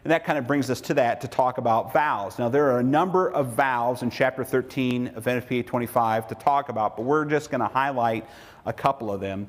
And that kind of brings us to that to talk about valves. Now, there are a number of valves in Chapter 13 of NFPA 25 to talk about, but we're just going to highlight a couple of them.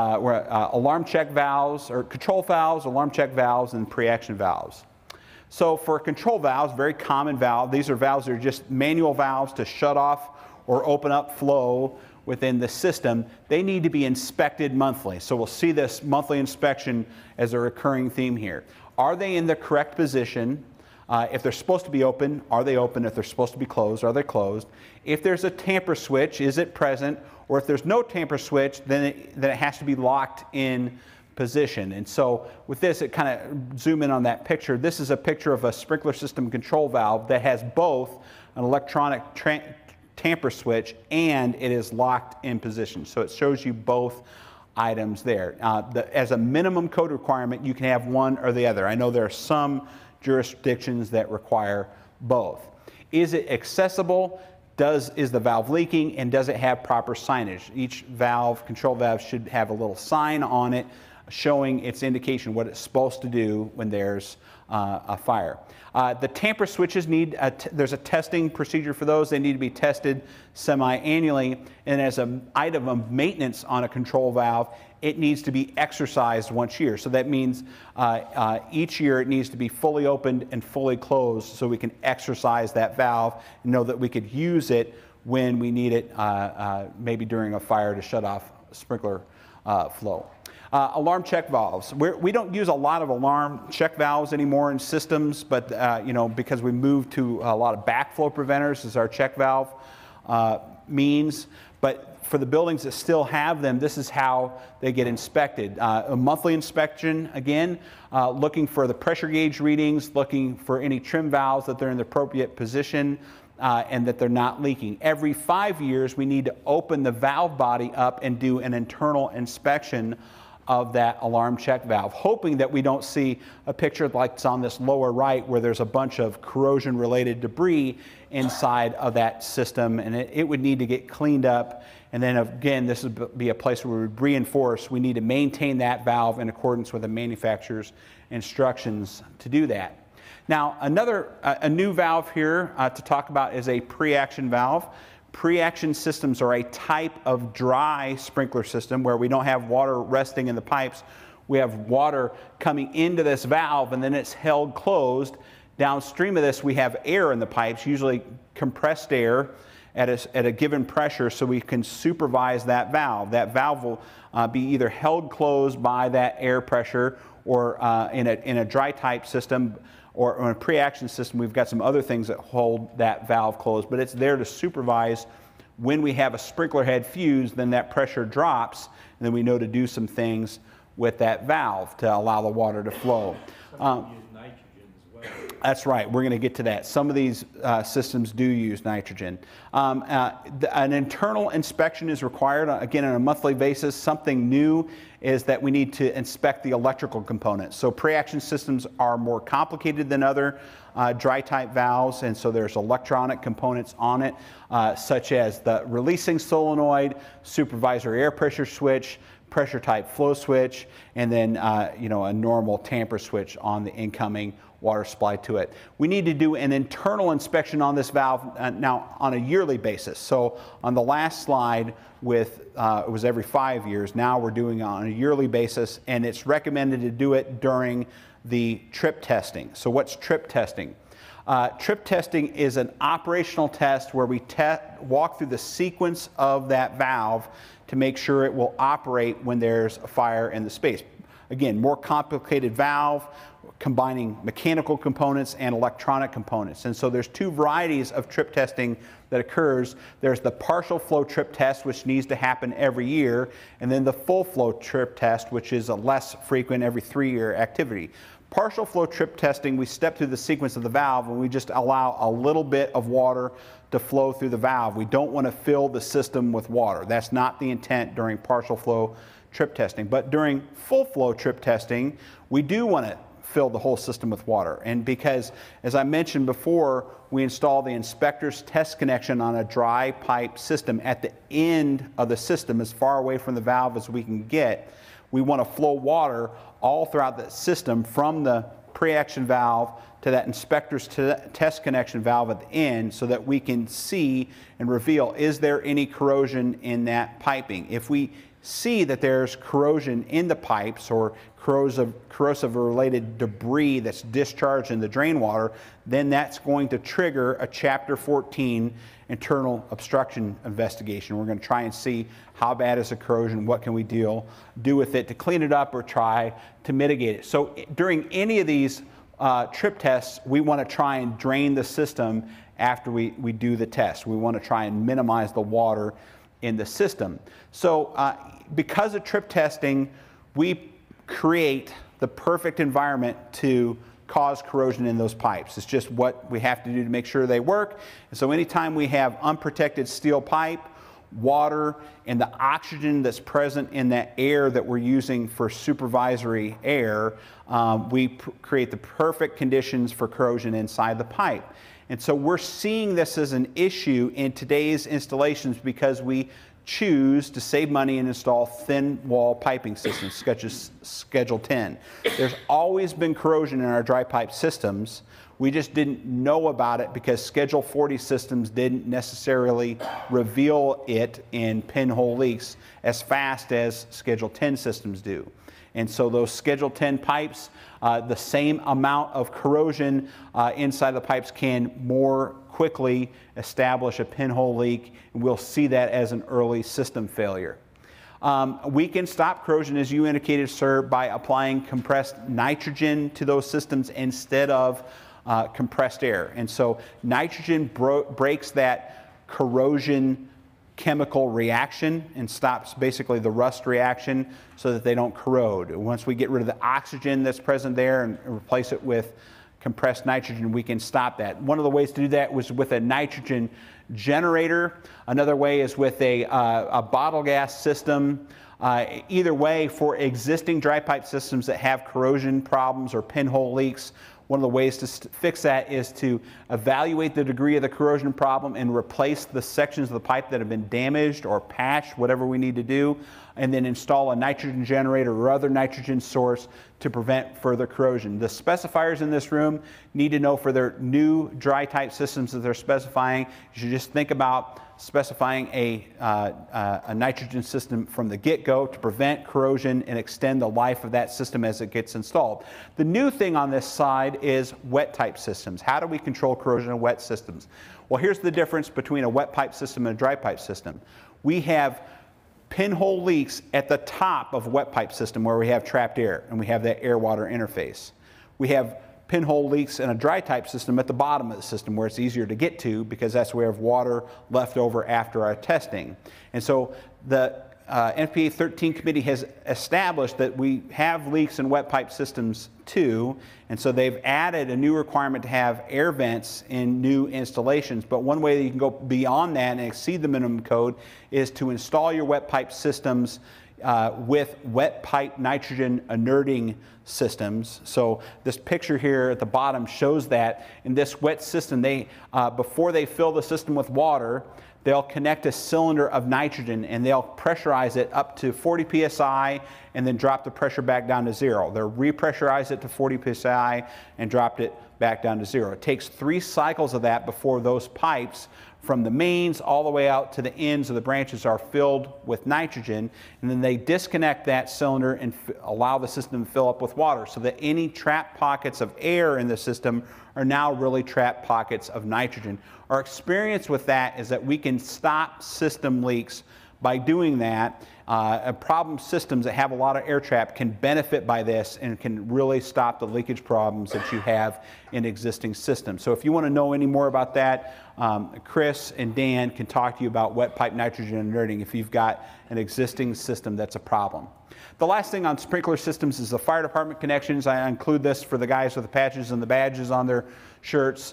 Alarm check valves, or control valves, alarm check valves, and pre-action valves. So for control valves, very common valve, these are valves that are just manual valves to shut off or open up flow within the system. They need to be inspected monthly. So we'll see this monthly inspection as a recurring theme here. Are they in the correct position? If they're supposed to be open, are they open? If they're supposed to be closed, are they closed? If there's a tamper switch, is it present? Or if there's no tamper switch, then it has to be locked in position. And so with this, it kind of zoom in on that picture. This is a picture of a sprinkler system control valve that has both an electronic tamper switch and it is locked in position. So it shows you both items there. As a minimum code requirement, you can have one or the other. I know there are some jurisdictions that require both. Is it accessible? Is the valve leaking, and does it have proper signage? Each valve, control valve, should have a little sign on it showing its indication what it's supposed to do when there's a fire. The tamper switches there's a testing procedure for those. They need to be tested semi-annually, and as an item of maintenance on a control valve, it needs to be exercised once a year. So that means each year it needs to be fully opened and fully closed so we can exercise that valve and know that we could use it when we need it, maybe during a fire to shut off sprinkler flow. Alarm check valves. We don't use a lot of alarm check valves anymore in systems, but because we moved to a lot of backflow preventers as our check valve means. But for the buildings that still have them, this is how they get inspected. A monthly inspection, again, looking for the pressure gauge readings, looking for any trim valves that they're in the appropriate position, and that they're not leaking. Every 5 years, we need to open the valve body up and do an internal inspection of that alarm check valve, hoping that we don't see a picture like it's on this lower right where there's a bunch of corrosion-related debris inside of that system, and it would need to get cleaned up. And then again, this would be a place where we would reinforce we need to maintain that valve in accordance with the manufacturer's instructions to do that. Now, a new valve here to talk about is a pre-action valve. Pre-action systems are a type of dry sprinkler system where we don't have water resting in the pipes. We have water coming into this valve and then it's held closed. Downstream of this, we have air in the pipes, usually compressed air at a given pressure, so we can supervise that valve. That valve will be either held closed by that air pressure, or in a dry type system or in a pre-action system, we've got some other things that hold that valve closed, but it's there to supervise when we have a sprinkler head fuse, then that pressure drops, and then we know to do some things with that valve to allow the water to flow. That's right. We're going to get to that. Some of these systems do use nitrogen. An internal inspection is required, again, on a monthly basis. Something new is that we need to inspect the electrical components. So pre-action systems are more complicated than other dry type valves, and so there's electronic components on it, such as the releasing solenoid, supervisor air pressure switch, pressure type flow switch, and then a normal tamper switch on the incoming water supply to it. We need to do an internal inspection on this valve now on a yearly basis. So on the last slide it was every 5 years. Now we're doing it on a yearly basis, and it's recommended to do it during the trip testing. So what's trip testing? Trip testing is an operational test where we walk through the sequence of that valve to make sure it will operate when there's a fire in the space. Again, more complicated valve, combining mechanical components and electronic components. And so there's two varieties of trip testing that occurs. There's the partial flow trip test, which needs to happen every year, and then the full flow trip test, which is a less frequent, every 3-year activity. Partial flow trip testing, we step through the sequence of the valve and we just allow a little bit of water to flow through the valve. We don't want to fill the system with water. That's not the intent during partial flow trip testing. But during full flow trip testing, we do want to fill the whole system with water. And because, as I mentioned before, we install the inspector's test connection on a dry pipe system at the end of the system, as far away from the valve as we can get. We want to flow water all throughout the system from the pre-action valve to that inspector's test connection valve at the end so that we can see and reveal, is there any corrosion in that piping? If we see that there's corrosion in the pipes or corrosive related debris that's discharged in the drain water, then that's going to trigger a Chapter 14 internal obstruction investigation. We're going to try and see how bad is the corrosion, what can we do with it to clean it up or try to mitigate it. So during any of these trip tests, we want to try and drain the system after we do the test. We want to try and minimize the water in the system. So because of trip testing, we create the perfect environment to cause corrosion in those pipes. It's just what we have to do to make sure they work. And so anytime we have unprotected steel pipe, water, and the oxygen that's present in that air that we're using for supervisory air, we create the perfect conditions for corrosion inside the pipe. And so we're seeing this as an issue in today's installations because we choose to save money and install thin wall piping systems, such as Schedule 10. There's always been corrosion in our dry pipe systems. We just didn't know about it because Schedule 40 systems didn't necessarily reveal it in pinhole leaks as fast as Schedule 10 systems do. And so those Schedule 10 pipes, the same amount of corrosion inside the pipes can more quickly establish a pinhole leak, and we'll see that as an early system failure. We can stop corrosion, as you indicated, sir, by applying compressed nitrogen to those systems instead of compressed air. And so nitrogen breaks that corrosion chemical reaction and stops basically the rust reaction so that they don't corrode. Once we get rid of the oxygen that's present there and replace it with compressed nitrogen, we can stop that. One of the ways to do that was with a nitrogen generator. Another way is with a bottle gas system. Either way, for existing dry pipe systems that have corrosion problems or pinhole leaks, one of the ways to fix that is to evaluate the degree of the corrosion problem and replace the sections of the pipe that have been damaged or patched, whatever we need to do, and then install a nitrogen generator or other nitrogen source to prevent further corrosion. The specifiers in this room need to know for their new dry type systems that they're specifying, you should just think about specifying a nitrogen system from the get-go to prevent corrosion and extend the life of that system as it gets installed. The new thing on this side is wet type systems. How do we control corrosion in wet systems? Well, here's the difference between a wet pipe system and a dry pipe system. We have pinhole leaks at the top of a wet pipe system where we have trapped air and we have that air-water interface. We have pinhole leaks in a dry type system at the bottom of the system where it's easier to get to because that's where we have water left over after our testing. And so the NFPA 13 committee has established that we have leaks in wet pipe systems too, and so they've added a new requirement to have air vents in new installations. But one way that you can go beyond that and exceed the minimum code is to install your wet pipe systems with wet pipe nitrogen inerting systems. So this picture here at the bottom shows that in this wet system, before they fill the system with water, they'll connect a cylinder of nitrogen and they'll pressurize it up to 40 psi and then drop the pressure back down to 0. They'll repressurize it to 40 psi and drop it back down to 0. It takes 3 cycles of that before those pipes from the mains all the way out to the ends of the branches are filled with nitrogen, and then they disconnect that cylinder and allow the system to fill up with water so that any trapped pockets of air in the system are now really trapped pockets of nitrogen. Our experience with that is that we can stop system leaks by doing that. Problem systems that have a lot of air trap can benefit by this and can really stop the leakage problems that you have in existing systems. So if you want to know any more about that, Chris and Dan can talk to you about wet pipe nitrogen inerting if you've got an existing system that's a problem. The last thing on sprinkler systems is the fire department connections. I include this for the guys with the patches and the badges on their shirts.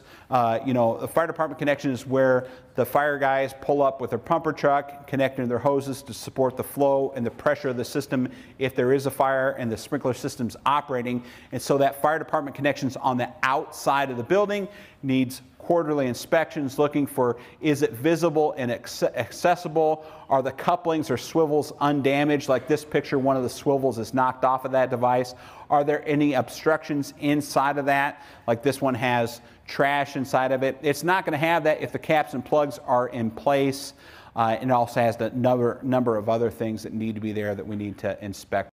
The fire department connection is where the fire guys pull up with their pumper truck, connecting their hoses to support the flow and the pressure of the system if there is a fire and the sprinkler system's operating. And so that fire department connections on the outside of the building needs quarterly inspections inspections looking for, is it visible and accessible? Are the couplings or swivels undamaged? Like this picture, one of the swivels is knocked off of that device. Are there any obstructions inside of that? Like this one has trash inside of it. It's not going to have that if the caps and plugs are in place. It also has a number of other things that need to be there that we need to inspect.